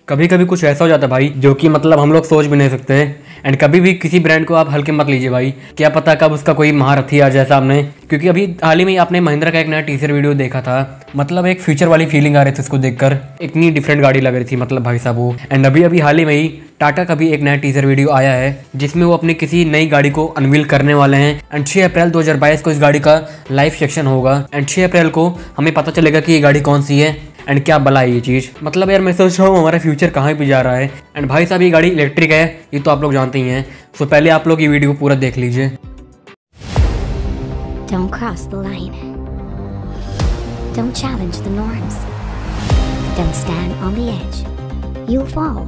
कभी कभी कुछ ऐसा हो जाता है भाई जो कि मतलब हम लोग सोच भी नहीं सकते। एंड कभी भी किसी ब्रांड को आप हल्के मत लीजिए भाई, क्या पता कब उसका कोई महारथी आ जाए सामने। क्योंकि अभी हाल ही में आपने महिंद्रा का एक नया टीजर वीडियो देखा था, मतलब एक फ्यूचर वाली फीलिंग आ रही थी उसको देखकर, इतनी डिफरेंट गाड़ी लग रही थी मतलब भाई साहब वो। एंड अभी हाल ही में ही टाटा का भी एक नया टीजर वीडियो आया है जिसमें वो अपनी किसी नई गाड़ी को अनवील करने वाले हैं। एंड 6 अप्रैल 2022 को इस गाड़ी का लाइव सेक्शन होगा। एंड 6 अप्रैल को हमें पता चलेगा कि ये गाड़ी कौन सी है एंड क्या भला है ये चीज़। मतलब यार मैं सोच रहा हूँ हमारा फ्यूचर कहाँ भी जा रहा है। एंड भाई साहब ये गाड़ी इलेक्ट्रिक है, ये तो आप लोग जानते ही हैं। सो पहले आप लोग ये वीडियो पूरा देख लीजिए। Don't cross the line. Don't challenge the norms. Don't stand on the edge. You'll fall.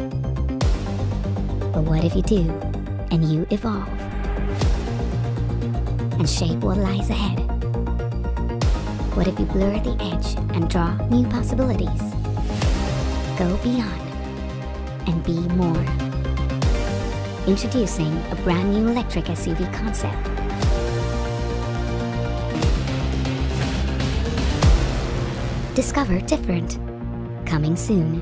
But what if you do and you evolve and shape what lies ahead? What if you blur the edge and draw new possibilities? Go beyond and be more. Introducing a brand new electric SUV concept. Discover different. Coming soon.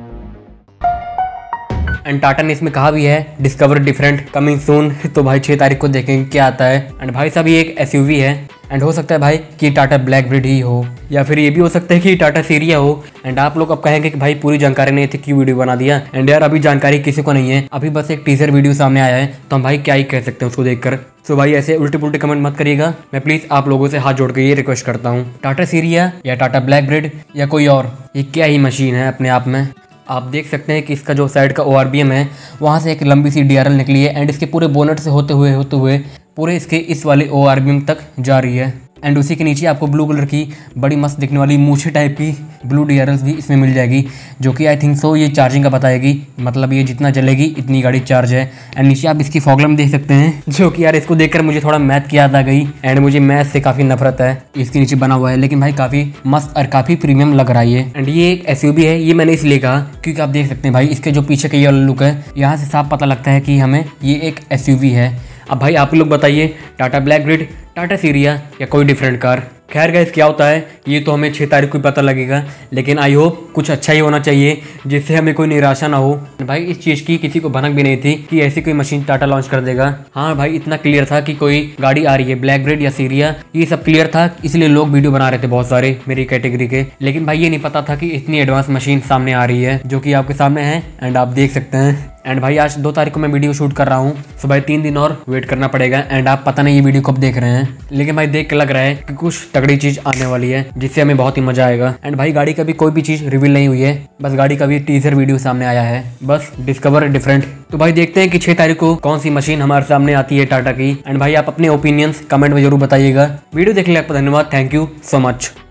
And Tata ने इसमें कहा भी है discover different coming soon. तो भाई 6 तारीख को देखेंगे क्या आता है। एंड भाई साहब ये एक एसयूवी है। एंड हो सकता है भाई कि टाटा ब्लैक ब्रीड ही हो, या फिर ये भी हो सकता है कि टाटा सीरिया हो। एंड आप लोग अब कहेंगे कि भाई पूरी जानकारी नहीं थी, क्यों वीडियो बना दिया। एंड यार अभी जानकारी किसी को नहीं है, अभी बस एक टीजर वीडियो सामने आया है, तो हम भाई क्या ही कह सकते हैं उसको देखकर। सो भाई ऐसे उल्टे पुल्टे कमेंट मत करिएगा, मैं प्लीज आप लोगों से हाथ जोड़ के ये रिक्वेस्ट करता हूँ। टाटा सीरिया या टाटा ब्लैक ब्रीड या कोई और, ये क्या ही मशीन है अपने आप में। आप देख सकते हैं कि इसका जो साइड का ORBM है वहाँ से एक लंबी सी DRL निकली है। एंड इसके पूरे बोनट से होते हुए पूरे इसके इस वाले ORBM तक जा रही है। एंड उसी के नीचे आपको ब्लू कलर की बड़ी मस्त दिखने वाली मूछे टाइप की ब्लू DRLs भी इसमें मिल जाएगी, जो कि आई थिंक सो ये चार्जिंग का बताएगी, मतलब ये जितना जलेगी इतनी गाड़ी चार्ज है। एंड नीचे आप इसकी फॉग लैम्प देख सकते हैं, जो कि यार इसको देखकर मुझे थोड़ा मैथ की याद आ गई। एंड मुझे मैथ से काफ़ी नफरत है, इसके नीचे बना हुआ है, लेकिन भाई काफ़ी मस्त और काफ़ी प्रीमियम लग रहा है। एंड ये एक SUV है, ये मैंने इसलिए कहा क्योंकि आप देख सकते हैं भाई इसके जो पीछे का ये लुक है, यहाँ से साफ पता लगता है कि हमें ये एक SUV है। अब भाई आप लोग बताइए, Tata black breed, Tata Sierra या कोई डिफरेंट कार। खैर गाइस क्या होता है ये तो हमें 6 तारीख को पता लगेगा, लेकिन आई होप कुछ अच्छा ही होना चाहिए जिससे हमें कोई निराशा ना हो। भाई इस चीज़ की किसी को भनक भी नहीं थी कि ऐसी कोई मशीन टाटा लॉन्च कर देगा। हाँ भाई इतना क्लियर था कि कोई गाड़ी आ रही है ब्लैक ब्रीड या सीरिया, ये सब क्लियर था, इसलिए लोग वीडियो बना रहे थे बहुत सारे मेरी कैटेगरी के। लेकिन भाई ये नहीं पता था कि इतनी एडवांस मशीन सामने आ रही है, जो कि आपके सामने है एंड आप देख सकते हैं। एंड भाई आज 2 तारीख को मैं वीडियो शूट कर रहा हूँ, सो भाई 3 दिन और वेट करना पड़ेगा। एंड आप पता नहीं ये वीडियो कब देख रहे हैं, लेकिन भाई देख के लग रहा है कि कुछ तगड़ी चीज़ आने वाली है जिससे हमें बहुत ही मजा आएगा। एंड भाई गाड़ी का भी कोई भी चीज़ रिवील नहीं हुई है, बस गाड़ी का भी टीजर वीडियो सामने आया है, बस डिस्कवर डिफरेंट। तो भाई देखते हैं कि 6 तारीख को कौन सी मशीन हमारे सामने आती है टाटा की। एंड भाई आप अपने ओपिनियंस कमेंट में जरूर बताइएगा। वीडियो देखने के लिए आपका धन्यवाद, थैंक यू सो मच।